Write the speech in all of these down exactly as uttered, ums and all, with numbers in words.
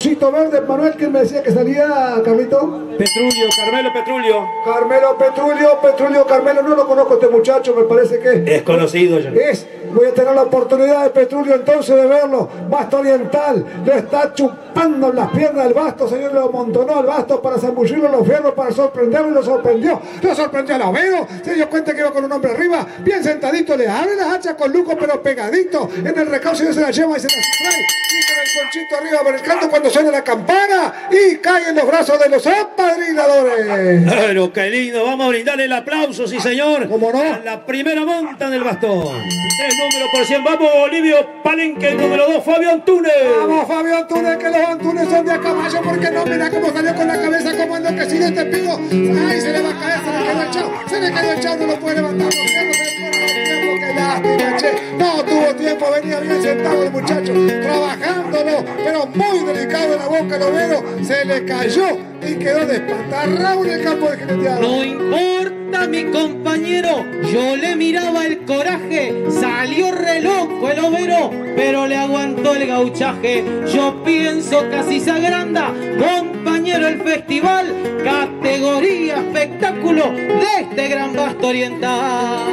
ponchito verde. Manuel, ¿quién me decía que salía, Carlito? Petrulio, Carmelo Petrulio. Carmelo Petrulio, Petrulio Carmelo, no lo conozco este muchacho, me parece que... Es conocido ya. Es, voy a tener la oportunidad de Petrulio entonces de verlo. Basto oriental, le está chupando las piernas del Basto, señor, lo amontonó al Basto para zambullirlo en los fierros, para sorprenderlo y lo sorprendió. Lo sorprendió a Overo, se dio cuenta que iba con un hombre arriba, bien sentadito, le abre las hachas con lujo, pero pegadito. En el recaucho se la lleva y se la trae. Y con el ponchito arriba brincando cuando suena la campana y cae en los brazos de los apadrinadores. Pero qué lindo, vamos a brindarle el aplauso, sí señor. ¿Cómo no? A la primera monta del bastón. Tres números por cien, vamos Olivio Palenque, el número dos, Fabio Antunes. Vamos Fabio Antunes, que los Antunes son de a caballo, porque no, mira cómo salió con la cabeza, como enloquecido este pico. Ay, se le va a caer, se le cayó el chavo, se le cayó el chavo, no lo puede levantar, los perros, el qué lástima, che. No tuvo tiempo, venía bien sentado el muchacho, trabajándolo, pero muy delicado en la boca, lo veo, se le cayó y quedó despatarrado en el campo de jineteado. No importa, mi compañero, yo le miraba el coraje, salió re loco el overo, pero le aguantó el gauchaje. Yo pienso que así se agranda, compañero, el festival, categoría espectáculo de este gran Basto oriental.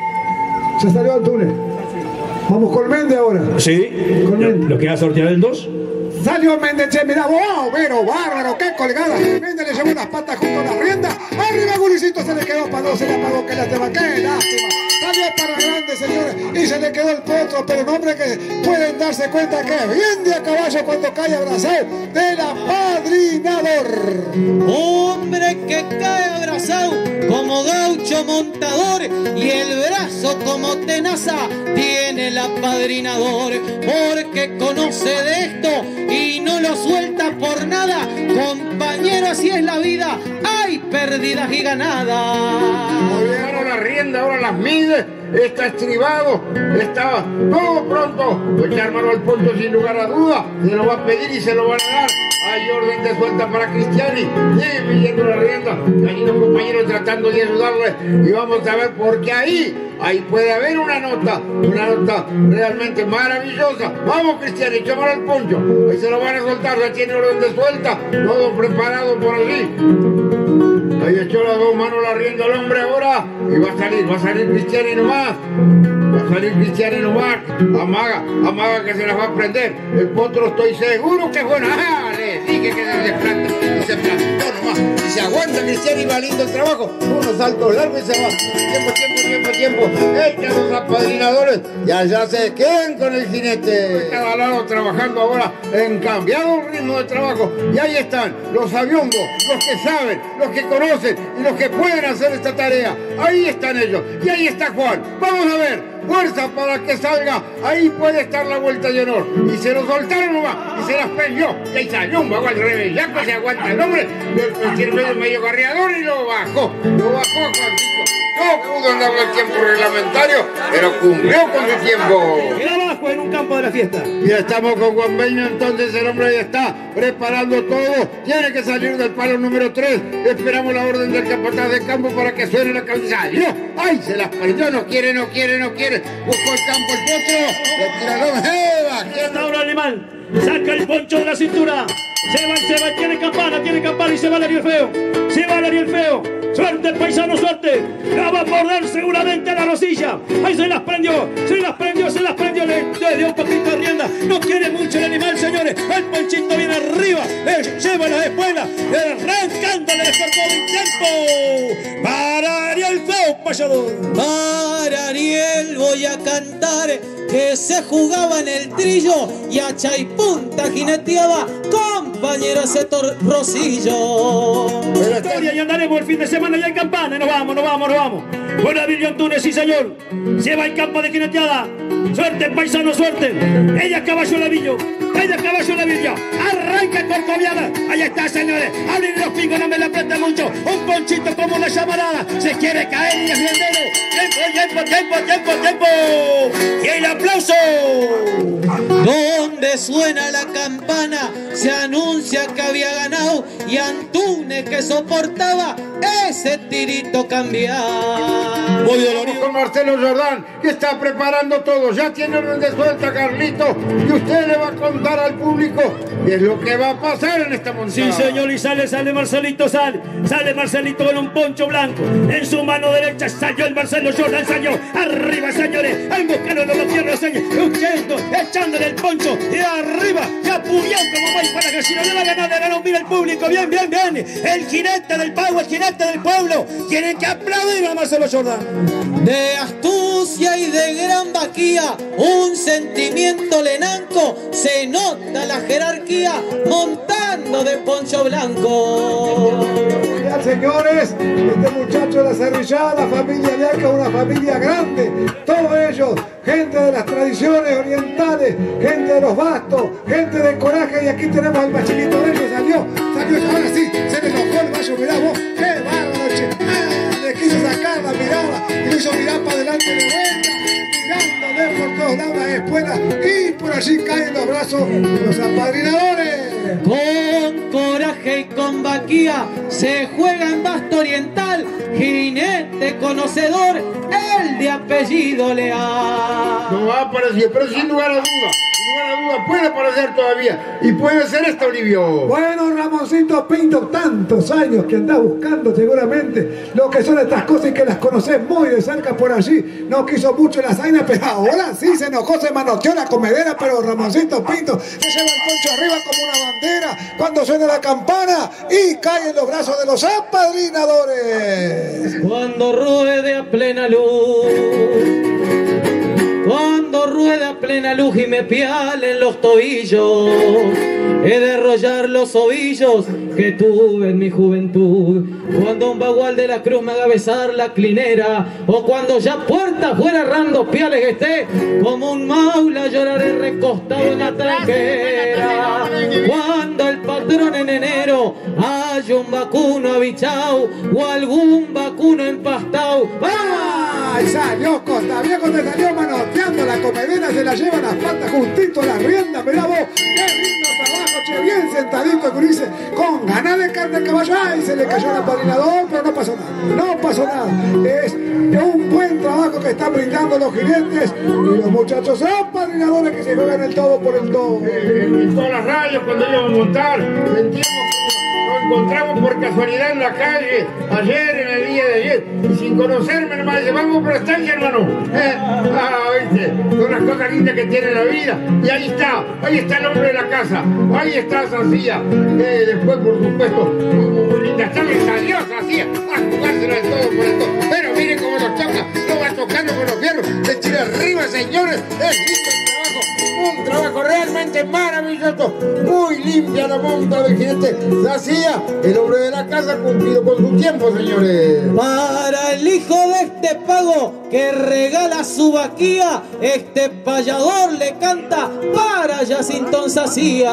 Se salió Antunes. Vamos con Méndez ahora. Sí, Con Méndez. lo que va a sortear el dos. Salió Méndez, che, mirá, wow, pero bárbaro, qué colgada. Méndez le llevó las patas junto a la rienda. Arriba Gulicito, se le quedó para dos, se le apagó, qué lástima, qué lástima. Salió para grande, señores, y se le quedó el potro, pero un hombre que pueden darse cuenta que bien de a caballo cuando cae abrazado del apadrinador. Hombre que cae abrazado como gaucho montador y el brazo como tenaza tiene el apadrinador, porque conoce de esto y no lo suelta por nada. Compañero, así es la vida, hay pérdidas y ganadas. Muy bien, ahora la rienda, ahora las mide, está estribado, está todo pronto. Echar mano al punto sin lugar a duda, se lo va a pedir y se lo van a dar. Hay orden de suelta para Cristiani, sigue midiendo la rienda, hay unos compañeros tratando de ayudarle y vamos a ver porque ahí, ahí puede haber una nota, una nota realmente maravillosa. Vamos Cristiani, echamos al poncho, ahí se lo van a soltar, ya tiene orden de suelta, todo preparado por allí. Ahí echó las dos manos la rienda al hombre ahora y va a salir, va a salir Cristiani nomás. Va a salir Cristiani nomás, amaga, amaga que se las va a prender. El potro estoy seguro que es bueno. ¡Ah! Le dije que se desplanta, y se plantó nomás. Y se aguanta Cristiani, va lindo el trabajo. Unos saltos largos y se va. Tiempo, tiempo, tiempo, tiempo. Echa los apadrinadores y allá se quedan con el jinete. Cada lado trabajando ahora en cambiado ritmo de trabajo. Y ahí están los aviondos, los que saben, los que conocen y los que pueden hacer esta tarea. Ahí están ellos. Y ahí está Juan. Vamos a ver. Fuerza para que salga, ahí puede estar la vuelta de honor. Y se lo soltaron nomás, y se las prendió. Y ahí salió un vago al rebellaco, se aguanta el hombre. El medio medio carriador y lo bajó. Lo bajó Juancito. No pudo andar el tiempo reglamentario, pero cumplió con su tiempo. Queda abajo en un campo de la fiesta. Ya estamos con Juan Beño, entonces el hombre ya está preparando todo. Tiene que salir del palo número tres. Esperamos la orden del capataz de campo para que suene la cabeza. ¡Salió! ¡Ay! Se las prendió. No quiere, no quiere, no quiere. Buscó el campo el potro. Le tiraron. ¡Eva! ¿Quién ahora el animal? Saca el poncho de la cintura. Se va, se va, tiene campana, tiene campana y se va el Ariel Feo. Se va el Ariel Feo. Suerte, paisano, suerte. La va a morder seguramente a la rosilla. Ahí se las prendió, se las prendió, se las prendió. Le, le dio un poquito de rienda. No quiere mucho el animal, señores. El ponchito viene arriba. Le lleva la espuela. Le arrancando, le despertó un tiempo. Para Ariel Feo, payador. Para Ariel voy a cantar que se jugaba en el trillo y a chaipunta jineteaba compañero ese Rosillo. Historia, y andaremos el fin de semana ya en campana. Nos vamos, nos vamos, nos vamos. Buena Virgilio Antunes, sí señor. Lleva el campo de jineteada. Suerte, paisano, suerte. Ella caballo la Villo. Ella caballo la Villa. Arranca Corcoviana. Ahí está, señores. Abrir los pingos, no me la apriete mucho. Un ponchito como la llamarada. Se quiere caer y es bienvenido. Tiempo, tiempo, tiempo, tiempo, tiempo. Y el aplauso. Donde resuena la campana, se anuncia que había ganado y Antunes que soportaba ese tirito cambiar. Muy doloroso con Marcelo Jordán, que está preparando todo, ya tiene orden de suelta Carlito, y usted le va a contar al público qué es lo que va a pasar en esta montada. Sí, señor, y sale, sale Marcelito, sale, sale Marcelito con un poncho blanco, en su mano derecha salió el Marcelo Jordán, salió, arriba señores, al buscarlo no lo pierdo, señor, huyendo, echándole el poncho, y arriba, ya puñado como va para que si no le va a ganar, le ganó, mira el público, bien, bien, bien, el jinete del pago, el jinete del pueblo, tienen que aplaudir a Marcelo Jordán. De astucia y de gran vaquía, un sentimiento lenanco, se nota la jerarquía montando de poncho blanco. Ya, señores, este muchacho de la Cerrillada, la familia Leaca, una familia grande, todos ellos, gente de las tradiciones orientales, gente de los bastos, gente de coraje, y aquí tenemos el machilito de ellos, salió, salió, ahora sí, se le enojó el macho, mirá vos, qué bárbaro, che, ah, le quiso sacar la mirada, y lo hizo mirar para adelante de vuelta, mirándole por todos lados las espuelas, y por allí caen los brazos de los apadrinadores. Con coraje y con vaquía se juega en basto oriental, jinete conocedor, el de apellido leal. No va a aparecer, pero sin lugar a duda, sin lugar a duda puede aparecer todavía, y puede ser esta, Olivio. Bueno, Ramoncito Pinto, tantos años que andás buscando seguramente lo que son estas cosas y que las conocés muy de cerca por allí. No quiso mucho la zaina, pero ahora sí se enojó, se manoteó la comedera, pero Ramoncito Pinto se lleva el poncho arriba como una bandera cuando suena la campana y cae en los brazos de los apadrinadores. Cuando ruede a plena luz, cuando ruede a plena luz y me pialen los tobillos, he de enrollar los ovillos que tuve en mi juventud. Cuando un bagual de la cruz me haga besar la clinera, o cuando ya puerta fuera errando piales esté, como un maula lloraré recostado en la tranquera. Cuando el patrón en enero haya un vacuno abichao o algún vacuno empastao, ¡ay! Salió Costa Viejo, te salió manoteando la comedera, se la lleva las patas justito a la rienda, mirá vos, qué lindo trabajo, che, bien sentadito, que dice, con ganas de carne de caballo, ¡ay! Se le cayó el apadrinador, pero no pasó nada, no pasó nada, es un buen trabajo que están brindando los jinetes y los muchachos apadrinadores que se juegan el todo por el todo. Eh, en todas las radios cuando íbamos a montar, sentíamos como nos encontramos por casualidad en la calle, ayer, en el día de ayer, y sin conocerme nomás, dice, vamos por estancia, hermano. Eh, ah, viste, son las cosas lindas que tiene la vida. Y ahí está, ahí está el hombre de la casa, ahí está Sacía. Eh, después, por supuesto, muy, muy linda, está le salió Sacía a jugársela de todo por el todo. Pero miren cómo nos toca, lo va tocando con los fierros, se tira arriba, señores, es lindo el trabajo, un trabajo realmente maravilloso, muy limpia la monta del jinete Sacía, el hombre de la casa cumplido con su tiempo, señores. para el hijo de este pago que regala su vaquía, este payador le canta para Yacintón Sacía.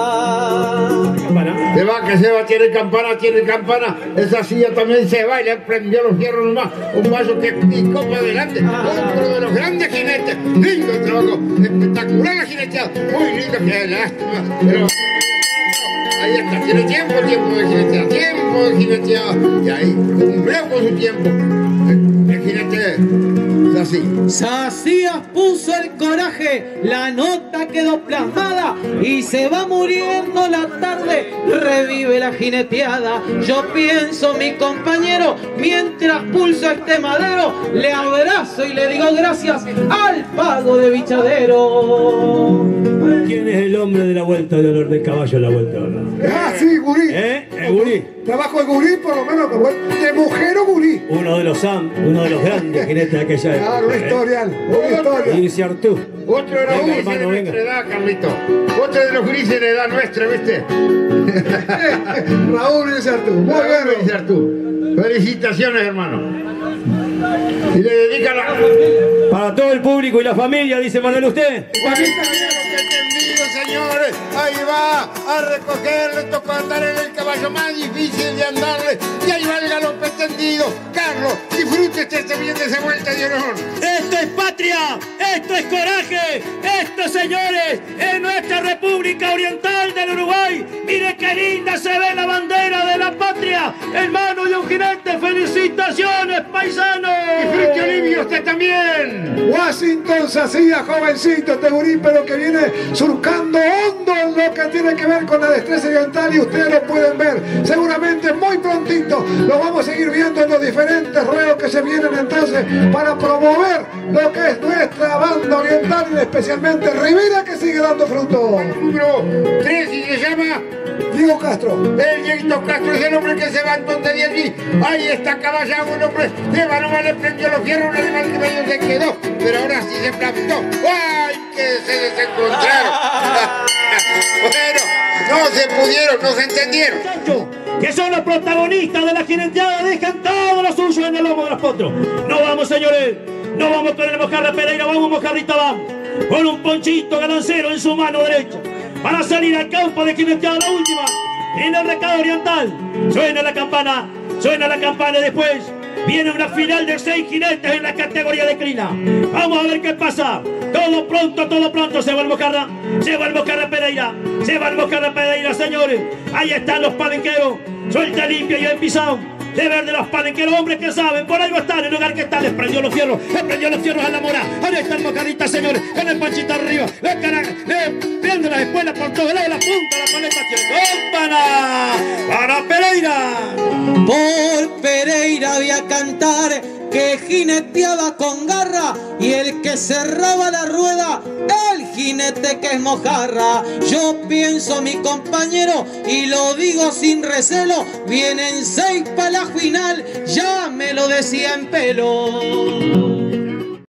Se va, que se va, tiene campana, tiene campana. Esa silla también se va y le prendió los fierros nomás. Un vaso que picó para adelante. Otro de los grandes jinetes. Lindo el trabajo. Espectacular la jineteada. Muy lindo, qué lástima. Pero ahí está, tiene tiempo, tiempo de jineteada. Tiempo de jineteada. Y ahí, cumplió con su tiempo. El jinete es así. Sacías puso el coraje, la nota quedó plasmada y se va muriendo la tarde, revive la jineteada. Yo pienso, mi compañero, mientras pulso este madero, le abrazo y le digo gracias al pago de bichadero. ¿Quién es el hombre de la vuelta de olor de caballo, la vuelta de olor? Ah, sí, gurí. ¿Eh? ¿El gurí? Trabajo de gurí, por lo menos, de mujer o gurí. Uno de los Sam, uno de los grandes jinetes de aquella época. Claro, un ¿eh? historial, una historia. Dice Artú. Otro de los Venga, grises hermano, de venga. nuestra edad, Carlito. Otro de los grises de edad nuestra, ¿viste? Raúl y Artú. Muy Muy bien, bien. dice Artú. Felicitaciones, hermano. Y le dedica la... Para todo el público y la familia, dice Manuel, usted. Juanita, mira lo que te envío, señor. señores, ahí va a recogerle, tocó andar en el caballo más difícil de andarle, y ahí va el galope tendido. Carlos, disfrute este bien de esa vuelta de honor. Esto es patria, esto es coraje, esto, señores, es nuestra República Oriental del Uruguay. Mire qué linda se ve la bandera de la patria en mano de un jinete. ¡Felicitaciones, paisanos! Disfrute, Olivio, usted también. Washington Sacía, jovencito, este gurí, pero que viene surcando hondo en lo que tiene que ver con la destreza oriental, y ustedes lo pueden ver seguramente muy prontito. Lo vamos a seguir viendo en los diferentes ruedos que se vienen entonces para promover lo que es nuestra banda oriental, y especialmente Rivera, que sigue dando fruto. Número tres, y se llama Diego Castro. El Dieguito Castro es el hombre que se va entonces de allí. Ahí está caballado, un hombre de Manoma, le prendió los fierros, un animal que medio se quedó, pero ahora sí se plantó. ¡Ay, que se desencontraron! Bueno, no se pudieron, no se entendieron. Que son los protagonistas de la jineteada, dejan todo lo suyo en el lomo de los potros. No vamos, señores, no vamos con el Mojarra Pereira, vamos Mojarrita, vamos con un ponchito ganancero en su mano derecha para salir al campo de jineteada, la última en el recado oriental. Suena la campana, suena la campana, y después viene una final de seis jinetes en la categoría de crina. Vamos a ver qué pasa. Todo pronto, todo pronto. Se va el Mojarra, se va el Mojarra Pereira, se va el Mojarra Pereira, señores. Ahí están los palenqueros. Suelta limpio y el pisado de verde los palenqueros, hombres que saben, por algo están en el lugar que están. Les prendió los fierros, les prendió los fierros a la mora. Ahí está el Mojarrita, señores, con el panchito arriba. Le, caraca, le prende las espuelas por todos lados, la punta, la paleta, ¡cómpana! Para Pereira. Por Pereira voy a cantar, que jineteaba con garra, y el que cerraba la rueda, el jinete que es Mojarra. Yo pienso, mi compañero, y lo digo sin recelo, vienen seis para la final, ya me lo decía en pelo.